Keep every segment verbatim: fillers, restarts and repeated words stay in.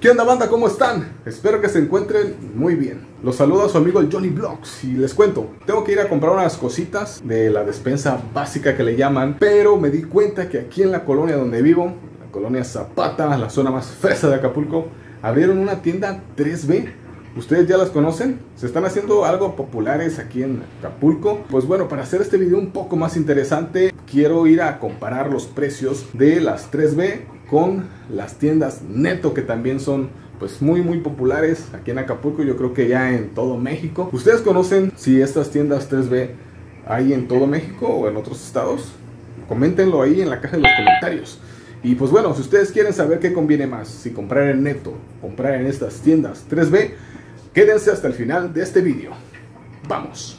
¿Qué onda, banda? ¿Cómo están? Espero que se encuentren muy bien. Los saluda su amigo el Johnny Vlogs y les cuento, tengo que ir a comprar unas cositas de la despensa básica que le llaman, pero me di cuenta que aquí en la colonia donde vivo, la colonia Zapata, la zona más fresa de Acapulco, abrieron una tienda tres B. ¿Ustedes ya las conocen? ¿Se están haciendo algo populares aquí en Acapulco? Pues bueno, para hacer este video un poco más interesante, quiero ir a comparar los precios de las tres B con las tiendas Neto, que también son pues muy muy populares aquí en Acapulco, yo creo que ya en todo México. ¿Ustedes conocen si estas tiendas tres B hay en todo México o en otros estados? Coméntenlo ahí en la caja de los comentarios. Y pues bueno, si ustedes quieren saber qué conviene más, si comprar en Neto, comprar en estas tiendas tres B, quédense hasta el final de este video. ¡Vamos!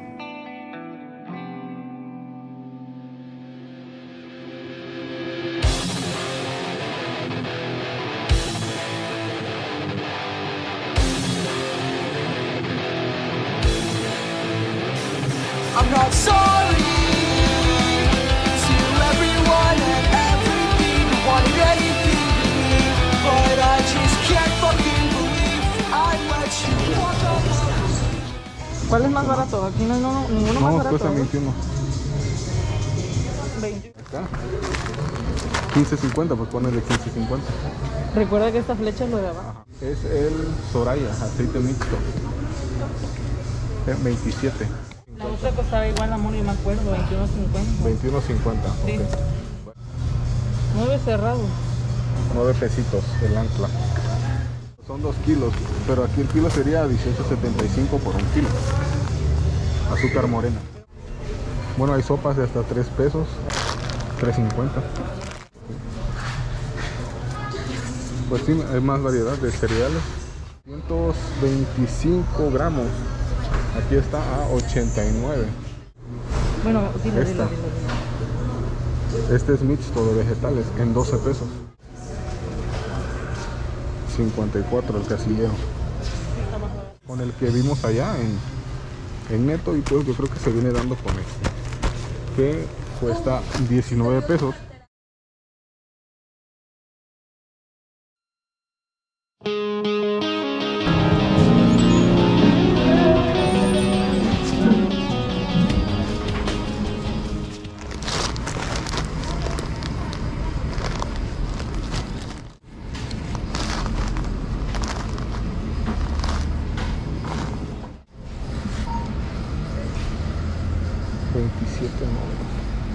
I'm not sorry to everyone and everything who wanted anything to me, but I just can't fucking believe I let you walk on. ¿Cuál es más barato? Aquí no hay no, ninguno más No, barato. cuesta veintiuno. veinte. Acá. quince cincuenta, pues ponele quince cincuenta. Recuerda que esta flecha es lo de abajo. Es el Soraya, aceite mixto. Es veintisiete. La otra costaba igual, amor, y me acuerdo, veintiuno cincuenta. veintiuno cincuenta. Sí. Okay. nueve cerrado. nueve pesitos el ancla. Son dos kilos, pero aquí el kilo sería dieciocho setenta y cinco por un kilo. Azúcar morena. Bueno, hay sopas de hasta tres pesos, tres cincuenta. Pues sí, hay más variedad de cereales. ciento veinticinco gramos. Aquí está a ochenta y nueve. Bueno, dile, dile, Esta. dile, dile. Este es mixto de vegetales en doce pesos. cincuenta y cuatro el casillero. Con el que vimos allá en, en Neto, y pues yo creo que se viene dando con este, que cuesta diecinueve pesos. veintisiete no.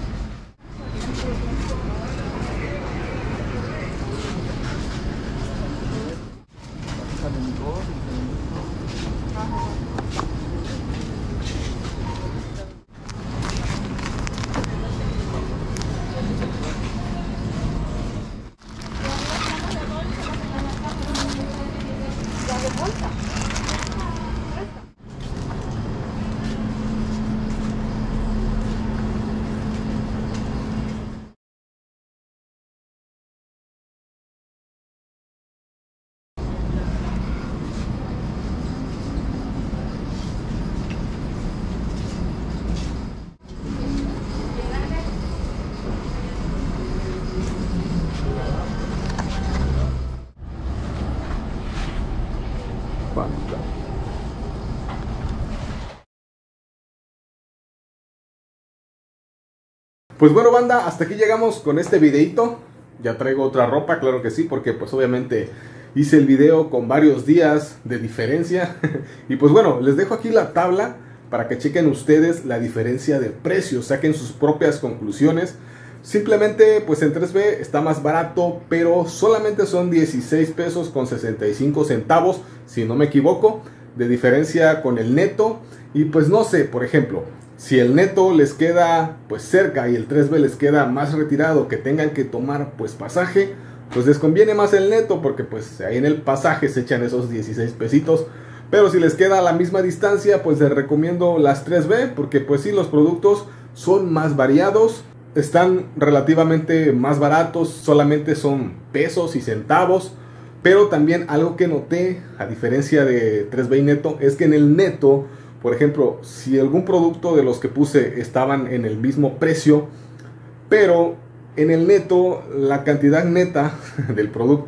Pues bueno, banda, hasta aquí llegamos con este videito. Ya traigo otra ropa, claro que sí, porque pues obviamente hice el video con varios días de diferencia. Y pues bueno, les dejo aquí la tabla para que chequen ustedes la diferencia de precios, saquen sus propias conclusiones. Simplemente pues en tres B está más barato, pero solamente son dieciséis pesos con sesenta y cinco centavos, si no me equivoco, de diferencia con el Neto. Y pues no sé, por ejemplo, si el Neto les queda pues cerca y el tres B les queda más retirado, que tengan que tomar pues pasaje, pues les conviene más el Neto, porque pues ahí en el pasaje se echan esos dieciséis pesitos. Pero si les queda a la misma distancia, pues les recomiendo las tres B, porque pues sí, los productos son más variados, están relativamente más baratos, solamente son pesos y centavos. Pero también algo que noté, a diferencia de tres B y Neto, es que en el Neto, por ejemplo, si algún producto de los que puse estaban en el mismo precio, pero en el Neto la cantidad neta del producto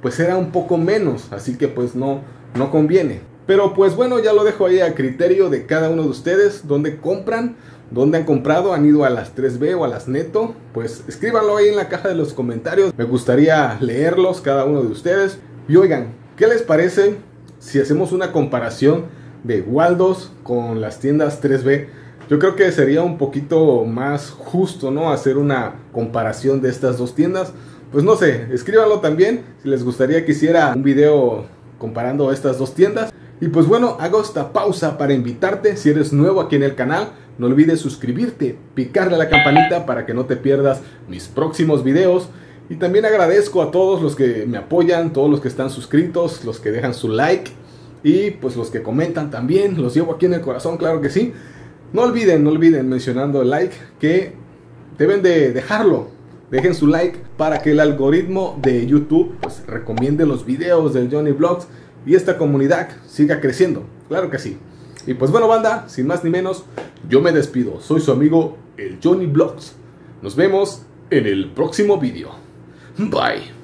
pues era un poco menos, así que pues no, no conviene. Pero pues bueno, ya lo dejo ahí a criterio de cada uno de ustedes, dónde compran, dónde han comprado, han ido a las tres B o a las Neto, pues escríbanlo ahí en la caja de los comentarios, me gustaría leerlos cada uno de ustedes. Y oigan, ¿qué les parece si hacemos una comparación de Waldos con las tiendas tres B? Yo creo que sería un poquito más justo, ¿no? Hacer una comparación de estas dos tiendas. Pues no sé, escríbanlo también si les gustaría que hiciera un video comparando estas dos tiendas. Y pues bueno, hago esta pausa para invitarte, si eres nuevo aquí en el canal, no olvides suscribirte, picarle a la campanita para que no te pierdas mis próximos videos. Y también agradezco a todos los que me apoyan, todos los que están suscritos, los que dejan su like y pues los que comentan también, los llevo aquí en el corazón, claro que sí. No olviden, no olviden mencionando el like, que deben de dejarlo. Dejen su like para que el algoritmo de YouTube pues recomiende los videos del Johnny Vlogs y esta comunidad siga creciendo, claro que sí. Y pues bueno, banda, sin más ni menos, yo me despido. Soy su amigo el Johnny Vlogs. Nos vemos en el próximo video. Bye.